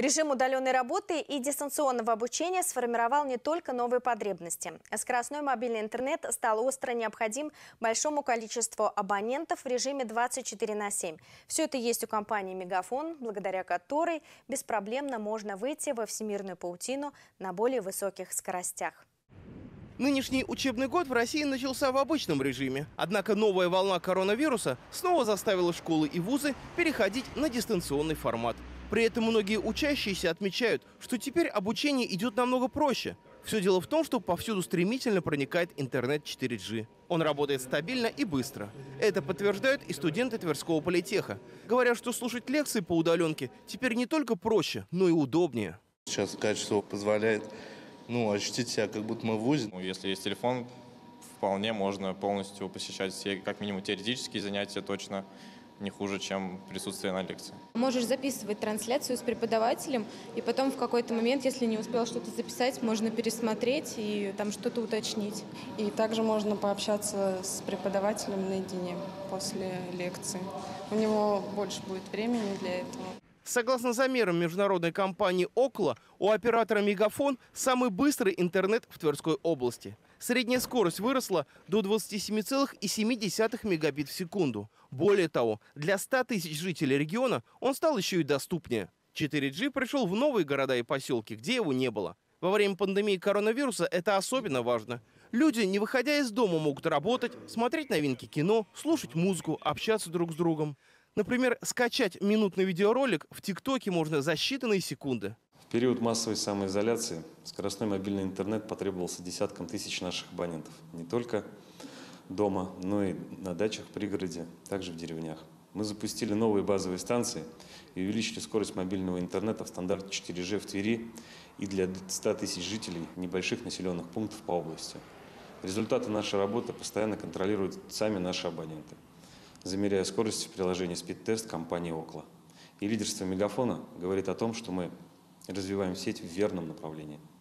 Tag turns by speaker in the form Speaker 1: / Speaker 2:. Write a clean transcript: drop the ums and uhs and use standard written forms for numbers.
Speaker 1: Режим удаленной работы и дистанционного обучения сформировал не только новые потребности. Скоростной мобильный интернет стал остро необходим большому количеству абонентов в режиме 24/7. Все это есть у компании «Мегафон», благодаря которой беспроблемно можно выйти во всемирную паутину на более высоких скоростях.
Speaker 2: Нынешний учебный год в России начался в обычном режиме. Однако новая волна коронавируса снова заставила школы и вузы переходить на дистанционный формат. При этом многие учащиеся отмечают, что теперь обучение идет намного проще. Все дело в том, что повсюду стремительно проникает интернет 4G. Он работает стабильно и быстро. Это подтверждают и студенты Тверского политеха. Говорят, что слушать лекции по удаленке теперь не только проще, но и удобнее.
Speaker 3: Сейчас качество позволяет ощутить себя, как будто мы в вузе.
Speaker 4: Если есть телефон, вполне можно полностью посещать все, как минимум, теоретические занятия, точно не хуже, чем присутствие на лекции.
Speaker 5: Можешь записывать трансляцию с преподавателем, и потом в какой-то момент, если не успел что-то записать, можно пересмотреть и там что-то уточнить.
Speaker 6: И также можно пообщаться с преподавателем наедине после лекции. У него больше будет времени для этого.
Speaker 2: Согласно замерам международной компании «Окла», у оператора «Мегафон» самый быстрый интернет в Тверской области. Средняя скорость выросла до 27,7 мегабит в секунду. Более того, для 100 тысяч жителей региона он стал еще и доступнее. 4G пришел в новые города и поселки, где его не было. Во время пандемии коронавируса это особенно важно. Люди, не выходя из дома, могут работать, смотреть новинки кино, слушать музыку, общаться друг с другом. Например, скачать минутный видеоролик в ТикТоке можно за считанные секунды.
Speaker 7: В период массовой самоизоляции скоростной мобильный интернет потребовался десяткам тысяч наших абонентов. Не только дома, но и на дачах, в пригороде, также в деревнях. Мы запустили новые базовые станции и увеличили скорость мобильного интернета в стандарт 4G в Твери и для 100 тысяч жителей небольших населенных пунктов по области. Результаты нашей работы постоянно контролируют сами наши абоненты, замеряя скорость в приложении «Спид-тест» компании «Окла». И лидерство «Мегафона» говорит о том, что мы развиваем сеть в верном направлении.